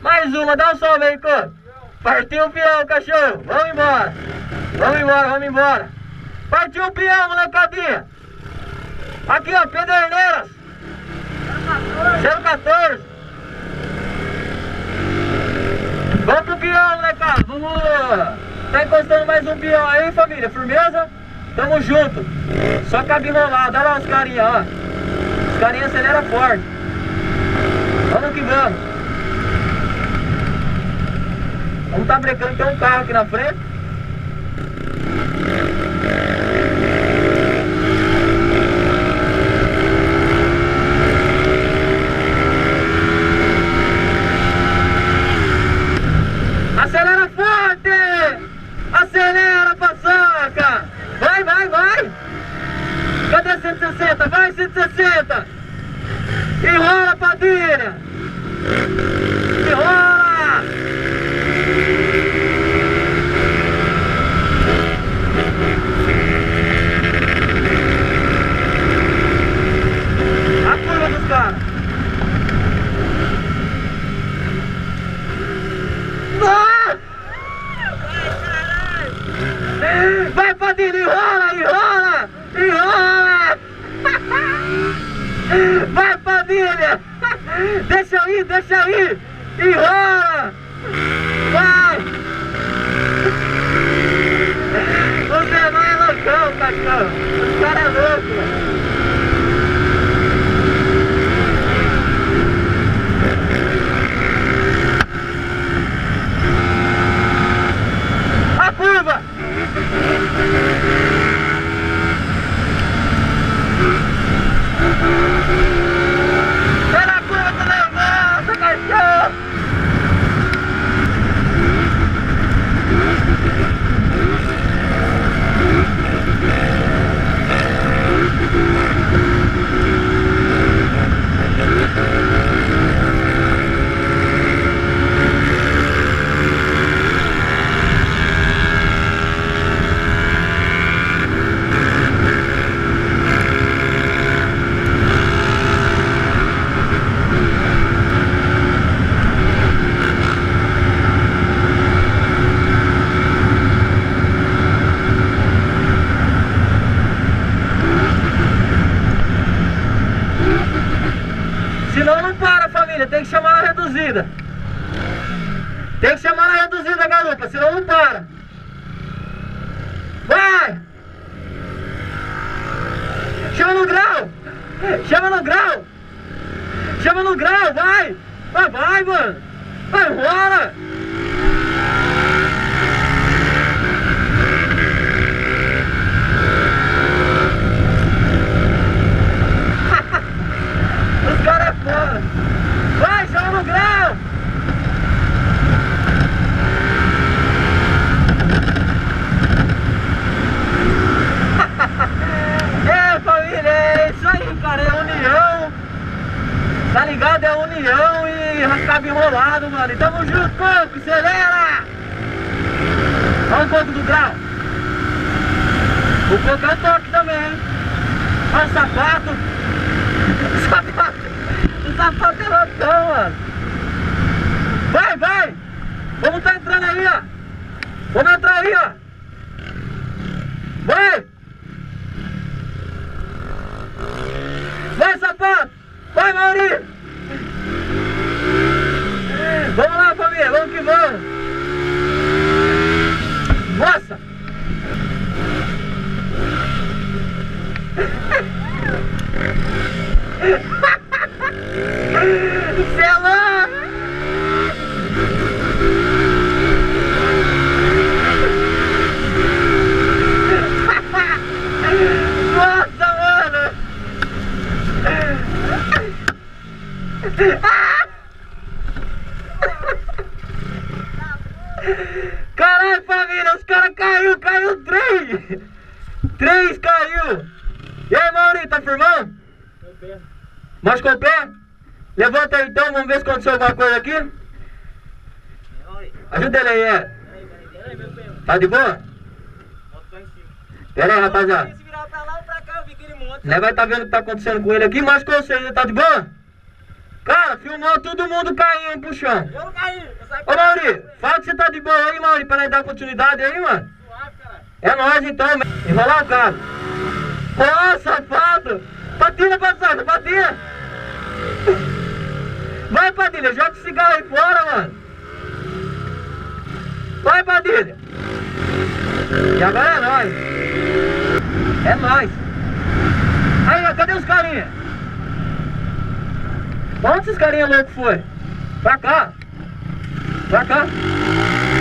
Mais uma, dá um salve aí, Cor. Partiu o peão, cachorro. Vamos embora. Vamos embora, vamos embora. Partiu o peão, molecadinha. Aqui, ó, Pederneiras. 014. Vamos pro peão, molecada. Vamos. Tá encostando mais um peão aí, família. Firmeza? Tamo junto. Só cabe enrolado. Olha lá os carinha, ó. Os carinha acelera forte. Vamos que vamos. Vamos tá brecando, tem um carro aqui na frente. Acelera forte! Acelera, paçoca! Vai, vai, vai! Cadê 160? Vai, 160! Enrola, Padilha! Enrola! A curva dos caras! Vai, Padilha, enrola, enrola, enrola! Vai, Padilha! Deixa eu ir, enrola! Vai! Você não é loucão, cachorro! Os caras é louco! A curva! Pela curva do negócio, cachorro! Senão não para, família, tem que chamar na reduzida. Tem que chamar na reduzida, garupa, senão não para. Vai! Chama no grau! Chama no grau! Chama no grau, vai! Vai, vai, mano! Vai, bora! Os caras é fora! Vai, chama no grau! É, família, é isso aí, cara, é união! Tá ligado? É união e rascado enrolado, mano! E tamo junto, Coco! Acelera! Olha um pouco do grau! O Coco é o toque também, hein? Olha o sapato! O sapato é loucão, mano. Vai, vai. Vamos tá entrando aí, ó. Vamos entrar aí, ó. Vai. Vai, sapato. Vai, Mauri. Vamos lá, família. Vamos que vamos. Nossa. Cê é louco! Nossa, mano! Caralho, família, os caras caiu 3! 3 caiu! E aí, Mauri, tá firmando? Machucou o pé? Levanta aí então, vamos ver se aconteceu alguma coisa aqui. Ajuda ele aí, é. Tá de boa? Pera aí, rapaziada. Né, vai tá vendo o que tá acontecendo com ele aqui. Machucou você ainda, tá de boa? Cara, filmou todo mundo caindo pro chão. Eu não caí. Ô, Mauri, fala que você tá de boa aí, Mauri, pra nós dar continuidade aí, mano. Suave, caralho. É nóis, então. Enrolar o cabo. Ó, safado. Patina, passada, patina. Vai, Padilha, joga esse cigarro aí fora, mano. Vai, Padilha. E agora é nóis. É nóis. Aí, ó, cadê os carinha? Onde esses carinha loucos foi? Pra cá. Pra cá.